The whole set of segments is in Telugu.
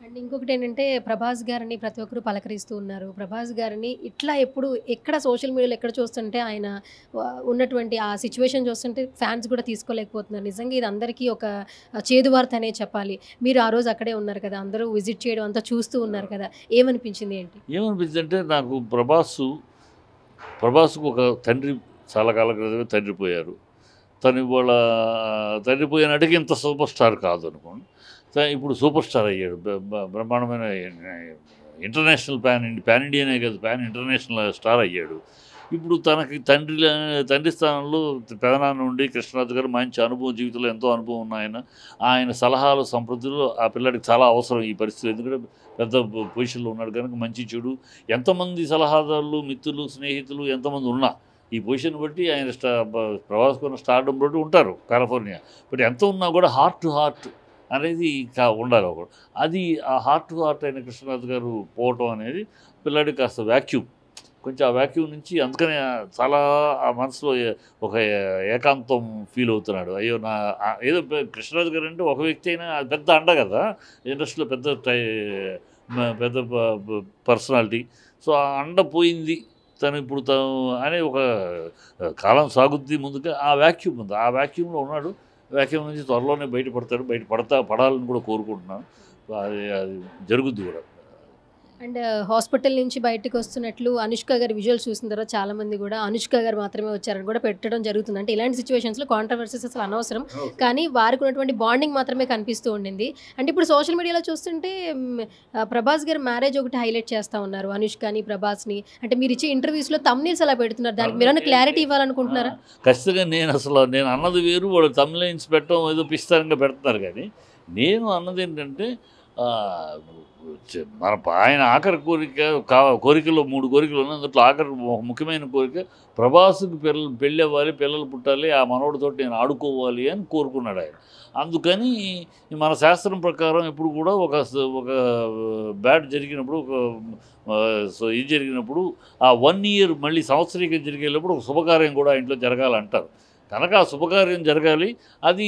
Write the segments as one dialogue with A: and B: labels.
A: అండ్ ఇంకొకటేంటంటే 'ప్రభాస్' గారిని ప్రతి ఒక్కరు పలకరిస్తూ ఉన్నారు. 'ప్రభాస్' గారిని ఇట్లా ఎప్పుడు ఎక్కడ సోషల్ మీడియాలో ఎక్కడ చూస్తుంటే ఆయన ఉన్నటువంటి ఆ సిట్యుయేషన్ చూస్తుంటే ఫ్యాన్స్ కూడా తీసుకోలేకపోతున్నారు. నిజంగా ఇది అందరికీ ఒక చేదు వార్త అనే చెప్పాలి. మీరు ఆ రోజు అక్కడే ఉన్నారు కదా! అందరూ విజిట్ చేయడం అంతా చూస్తూ ఉన్నారు కదా! ఏమనిపించింది ఏంటి?
B: ఏమనిపించిందంటే నాకు ప్రభాస్‌కు ఒక తండ్రి చాలా కాలం క్రితమే తండ్రి పోయారు. తను ఇవాళ తండ్రి పోయిన నాటికి ఇంత సూపర్ స్టార్ కాదనుకోండి. ఇప్పుడు సూపర్ స్టార్ అయ్యాడు. బ్రహ్మాండమైన ఇంటర్నేషనల్ పాన్ ఇండియానే కాదు, పాన్ ఇంటర్నేషనల్ స్టార్ అయ్యాడు. ఇప్పుడు తనకి తండ్రి స్థానంలో పెదనాన్న నుండి కృష్ణరాజు గారు మంచి అనుభవం, జీవితంలో ఎంతో అనుభవం ఉన్న ఆయన. ఆయన సలహాలు, సంప్రదింపులు ఆ పిల్లాడికి చాలా అవసరం ఈ పరిస్థితిలో. ఎందుకంటే పెద్ద పొజిషన్‌లో ఉన్నాడు కనుక మంచి, చెడు ఎంతమంది సలహాదారులు, మిత్రులు, స్నేహితులు ఎంతమంది ఉన్నా ఈ పొజిషన్ బట్టి ఆయన ప్రభాస్‌కున్న స్టార్డమ్ బట్టి ఉంటారు కాలిఫోర్నియా. బట్ ఎంత ఉన్నా కూడా హార్ట్ టు హార్ట్ అనేది ఉండాలి ఒకడు. అది ఆ హార్ట్ టు హార్ట్ అయిన కృష్ణరాజు గారు పోవటం అనేది పిల్లాడికి కాస్త వాక్యూమ్. కొంచెం ఆ వాక్యూమ్ నుంచి అందుకనే చాలా ఆ మనసులో ఒక ఏకాంతం ఫీల్ అవుతున్నాడు. అయ్యో! ఏదో కృష్ణరాజు గారు అంటే ఒక వ్యక్తి అయినా అది పెద్ద అండ కదా! ఇండస్ట్రీలో పెద్ద పర్సనాలిటీ. సో, ఆ అండ పోయింది. తను అనే ఒక కాలం సాగుద్ది ముందుగా. ఆ వాక్యూమ్ ఉంది. ఆ వాక్యూమ్‌లో ఉన్నాడు. వాక్యూమ్ నుంచి త్వరలోనే బయటపడతాడు. పడాలని కూడా కోరుకుంటున్నాను. అది అది జరుగుద్ది కూడా.
A: అండ్ హాస్పిటల్ నుంచి బయటికొస్తున్నట్లు 'అనుష్క' గారి విజువల్స్ చూసిన తర్వాత చాలామంది గూడా 'అనుష్క' గారు మాత్రమే వచ్చారని గూడా పెట్టడం జరుగుతుంది. అంటే ఇలాంటి సిట్యుయేషన్స్‌లో కాంట్రోవర్సీస్ అసలు అనవసరం. కానీ వారికున్నటువంటి బాండింగ్ మాత్రమే కనిపిస్తూ ఉండింది. అంటే ఇప్పుడు సోషల్ మీడియాలో చూస్తుంటే 'ప్రభాస్' గారి మ్యారేజ్ ఒకటి హైలైట్ చేస్తా ఉన్నారు. 'అనుష్కని', 'ప్రభాస్‌ని' అంటే మీరిచ్చే ఇంటర్వ్యూస్‌లో థంబ్‌నెయిల్స్ అలా పెడుతున్నారు. దానికి మీరేమన్నా క్లారిటీ ఇవ్వాలనుకుంటున్నారా?
B: ఖచ్చితంగా నేను అన్నది వేరు. వాళ్ళు థంబ్‌నెయిల్స్ పెట్టడం ఏదో పిచ్చితనంగా పెడుతున్నారు గానీ, నేను అన్నదేంటంటే ఆహ్, ఆయన ఆఖరి కోరికలో 3 కోరికలు ఉన్నాయి. అందులో ఆఖరి ముఖ్యమైన కోరిక ప్రభాస్‌కి పెళ్ళవ్వాలి, పిల్లలు పుట్టాలి, ఆ మనవడితోటి నేను ఆడుకోవాలి అని కోరుకున్నాడు ఆయన. అందుకని మన శాస్త్రం ప్రకారం ఎప్పుడు కూడా ఒక బ్యాడ్ జరిగినప్పుడు ఇది జరిగినప్పుడు ఆ 1 ఇయర్ మళ్ళీ సంవత్సరీకం జరిగేటప్పుడు ఒక శుభకార్యం కూడా ఇంట్లో జరగాలంటారు. కనుక ఆ శుభకార్యం జరగాలి. అది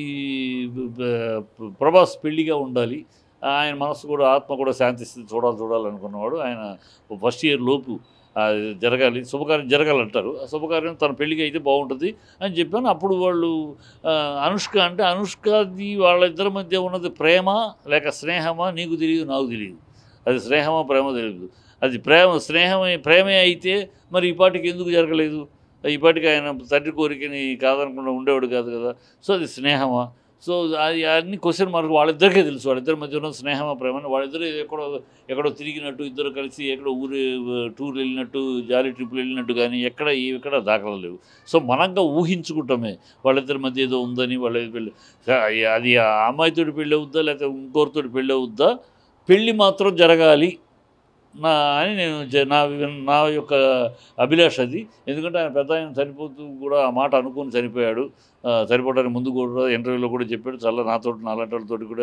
B: ప్రభాస్ పెళ్ళిగా ఉండాలి. ఆయన మనసు కూడా, ఆత్మ కూడా శాంతిస్తుంది. చూడాలనుకున్నవాడు ఆయన ఫస్ట్ ఇయర్ లోపు జరగాలి, శుభకార్యం జరగాలంటారు. ఆ శుభకార్యం తన పెళ్ళికి అయితే బాగుంటుంది అని చెప్పాను. అప్పుడు వాళ్ళు అనుష్కది వాళ్ళిద్దరి మధ్య ఉన్నది ప్రేమ లేక స్నేహమా నీకు తెలియదు, నాకు తెలియదు. అది స్నేహమా ప్రేమో తెలియదు. అది ప్రేమే అయితే మరి ఈ పాటికి ఎందుకు జరగలేదు? ఈ పాటికి ఆయన తండ్రి కోరికని కాదనకుండా ఉండేవాడు కాదు కదా! సో, అది స్నేహమా? సో, అది అన్ని క్వెషన్ మార్క్ వాళ్ళిద్దరికే తెలుసు. వాళ్ళిద్దరి మధ్య ఉన్న స్నేహమా, ప్రేమని. వాళ్ళిద్దరూ ఎక్కడో తిరిగినట్టు, ఇద్దరు కలిసి ఎక్కడో టూర్ వెళ్ళినట్టు, జాలీ ట్రిప్‌లు వెళ్ళినట్టు కానీ ఎక్కడ దాఖలాలు లేవు. సో, మనంగా ఊహించుకుంటామే వాళ్ళిద్దరి మధ్య ఏదో ఉందని. అది ఆ అమ్మాయితోటి పెళ్ళి అవుద్దా? లేకపోతే ఇంకోరితోటి పెళ్ళి అవుద్దా? పెళ్ళి మాత్రం జరగాలి అని నేను నా యొక్క అభిలాష అది. ఎందుకంటే ఆయన పెద్దాయన చనిపోతూ కూడా ఆ మాట అనుకోని చనిపోయాడు. చనిపోవడానికి ముందు కూడా ఇంటర్వ్యూలో కూడా చెప్పాడు. నాలాంటి వాళ్ళతోటి కూడా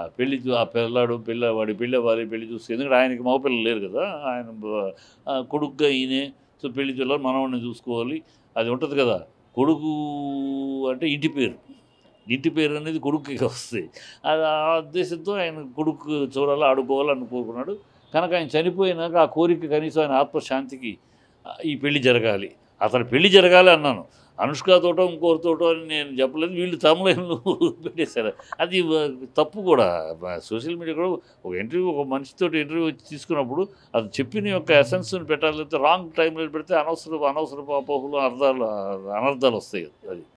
B: వాడి పెళ్ళి అవ్వాలి, పెళ్లి చూసి. ఎందుకంటే ఆయనకి మగపిల్లలు లేరు కదా! ఆయన కొడుకుగా ఈయనే. సో, పెళ్లి చూడాలి, మనవడిని చూసుకోవాలి. అది ఉంటది కదా! కొడుకు అంటే ఇంటి పేరు. ఇంటి పేరు అనేది కొడుకుకి వస్తుంది. అది ఆ ఉద్దేశంతో ఆయన కొడుకు చూడాలి, ఆడుకోవాలి అనుకోకున్నాడు. కనుక ఆయన చనిపోయినాక ఆ కోరిక కనీసం ఆయన ఆత్మశాంతికి ఈ పెళ్లి జరగాలి. అతని పెళ్లి జరగాలి అన్నాను. అనుష్కతోటో ఇంకోరితోటో అని నేను చెప్పలేదు. వీళ్ళు తమ్ముళ్ళు పెట్టేశారు. అది తప్పు కూడా. సోషల్ మీడియా కూడా ఒక మనిషితోటి ఇంటర్వ్యూ తీసుకున్నప్పుడు అది చెప్పిన యొక్క ఎసెన్స్‌ని పెట్టాలి. లేకపోతే రాంగ్ టైంలో పెడితే అనవసరపు అపోహలు, అనర్థాలు వస్తాయి. అది.